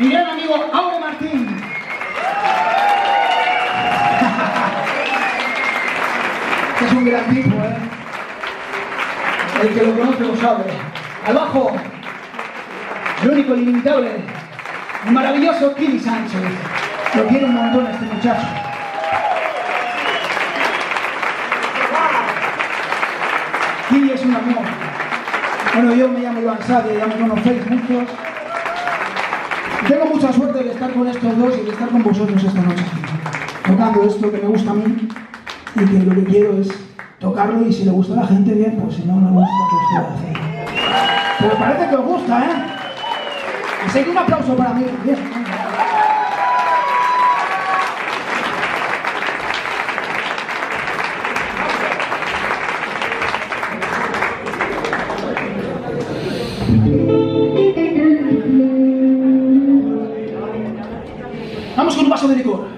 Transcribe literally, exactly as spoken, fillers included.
mi gran amigo Aure Martín. Es un gran tipo, ¿eh? El que lo conoce lo sabe. Al bajo, el único, el inimitable, el maravilloso Kili Sánchez. Lo quiero un montón a este muchacho. Kili es un amor. Bueno, yo me llamo Iván Sadia, ya me conocéis muchos. Tengo mucha suerte de estar con estos dos y de estar con vosotros esta noche, tocando esto que me gusta a mí y que lo que quiero es tocarlo, y si le gusta a la gente, bien, pues si no le gusta, pues qué va a hacer. Pero parece que os gusta, ¿eh? Así que un aplauso para mí. Bien. Vamos con un vaso de licor.